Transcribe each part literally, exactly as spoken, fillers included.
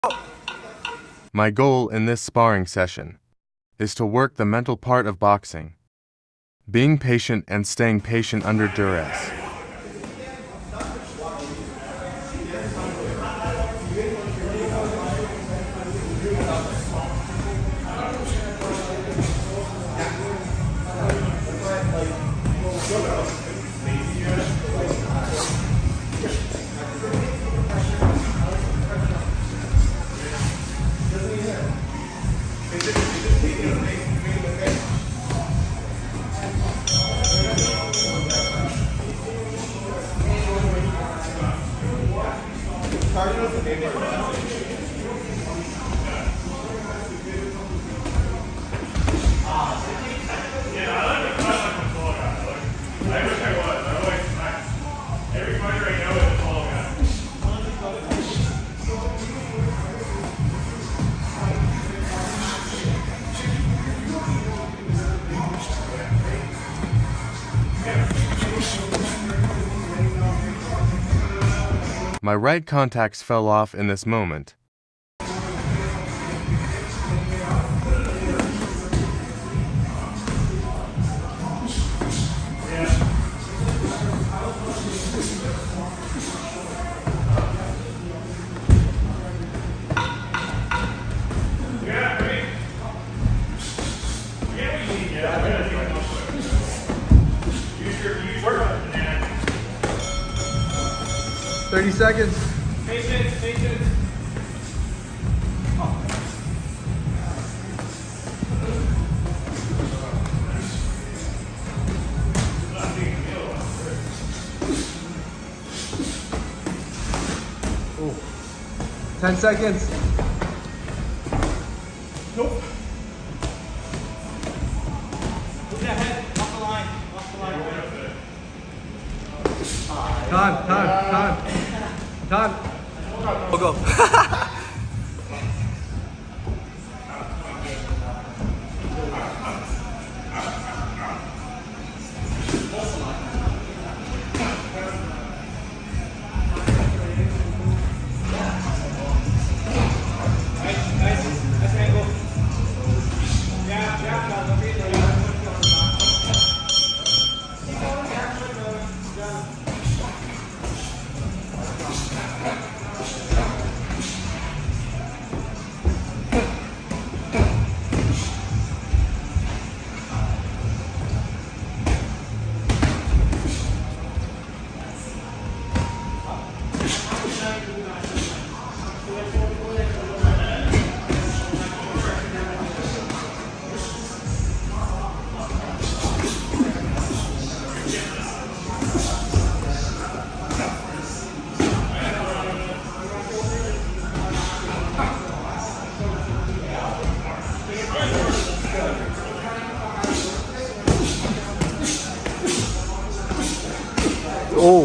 My goal in this sparring session is to work the mental part of boxing, being patient and staying patient under duress. My right contacts fell off in this moment. Thirty seconds. Patience, patience. Oh. Ten seconds. Nope. Move that head off the line. Off the line. Time, time, time. Time. We'll go. Oh.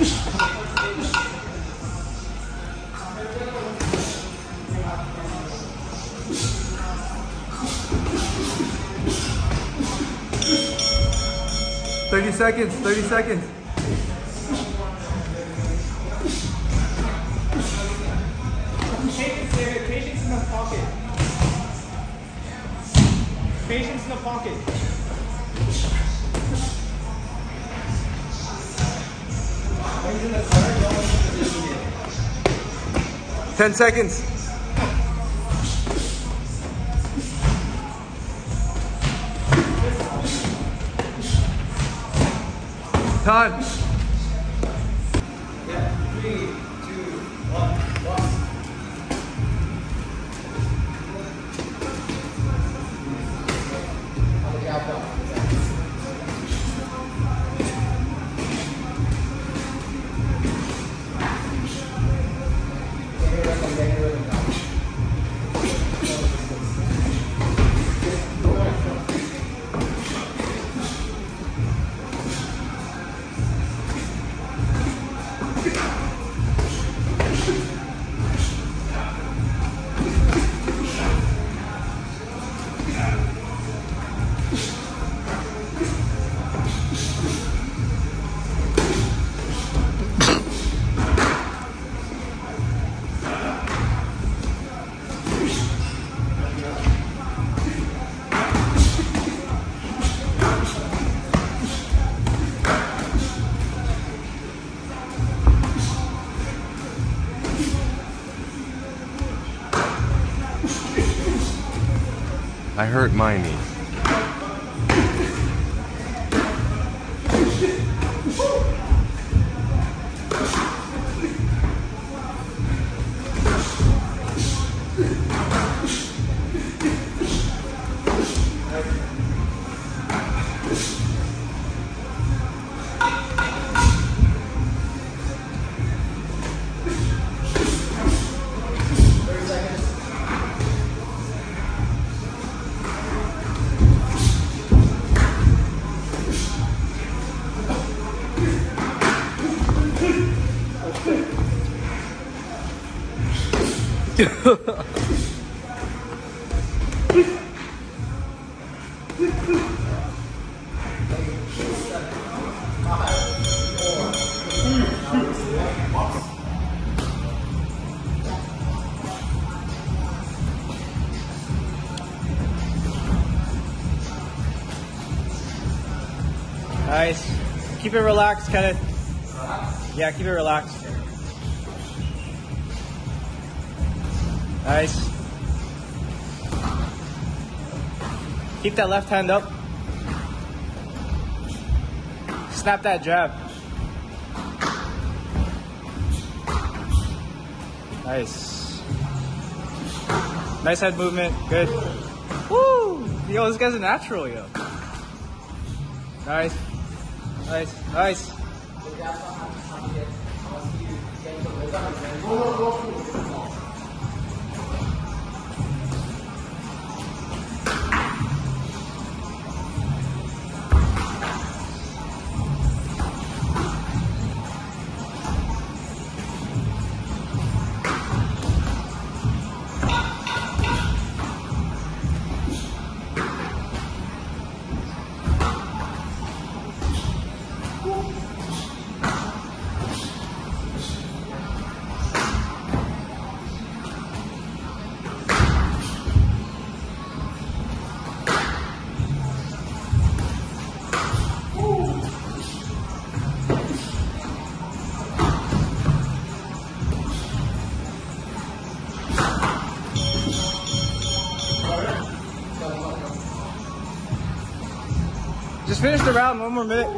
Thirty seconds. Thirty seconds. Patience, David. Patience in the pocket. Patience in the pocket. Ten seconds. Time. Three, two, one, one. I hurt my knee. Nice. Keep it relaxed, Kenneth. Yeah, keep it relaxed. Nice. Keep that left hand up. Snap that jab. Nice. Nice head movement. Good. Woo! Yo, this guy's a natural, yo. Nice. Nice. Nice. Just finish the round, one more minute.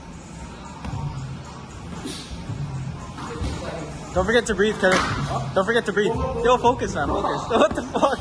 Don't forget to breathe, Kevin. Don't forget to breathe. Yo, focus, man, focus. What the fuck?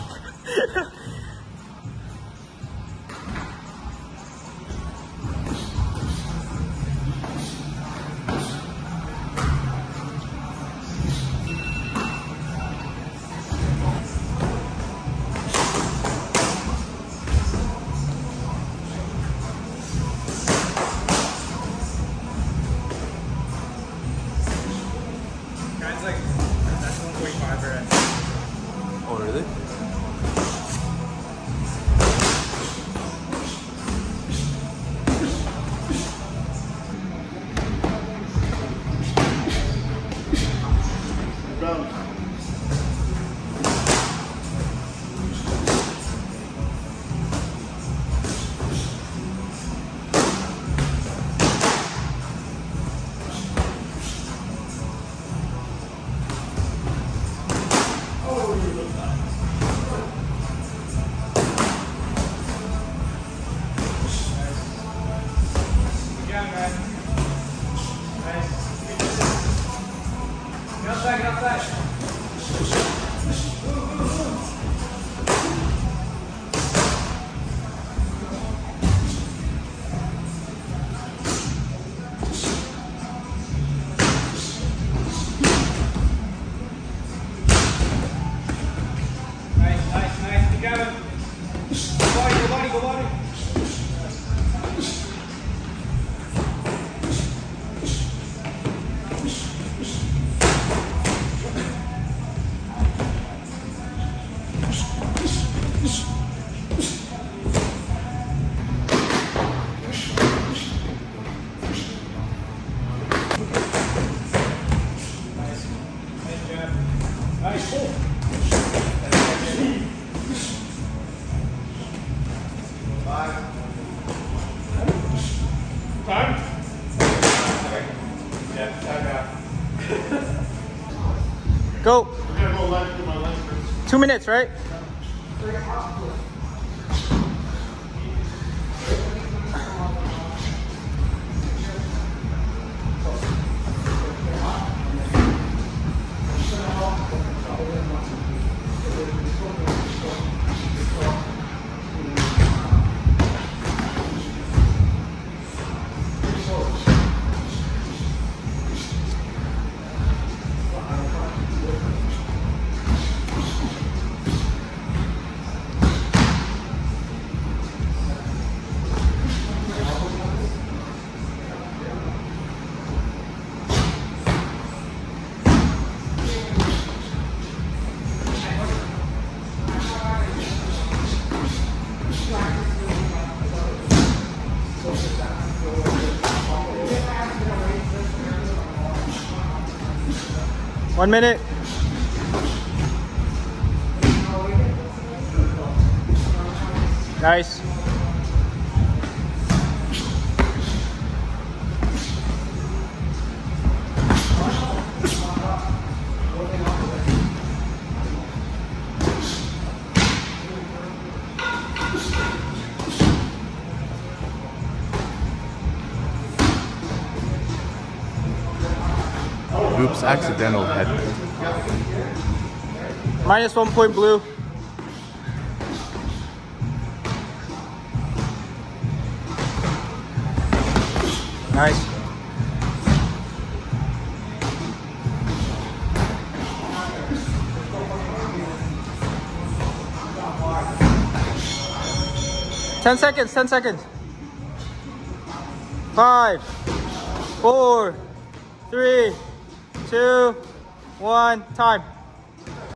Guys, like, that's one point five or Oh, really? Yeah, man. Nice. Get outside, get outside. Nice, nice, nice. Keep going. Go body, go body, go body. Nice. Cool. Five. Time? Yeah, time out. Go. We're gonna go left to my left first. Two minutes, right? One minute. Nice. Oops, accidental headbutt. Minus one point blue. Nice. Ten seconds, ten seconds. Five, four, three, two, one, time.